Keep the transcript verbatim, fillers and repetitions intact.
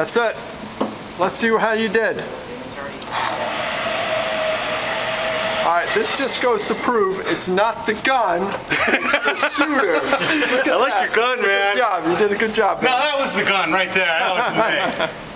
That's it. Let's see how you did. All right, this just goes to prove it's not the gun, it's the shooter. I like your gun, man. Good job. You did a good job, man. No, that was the gun right there. That was me.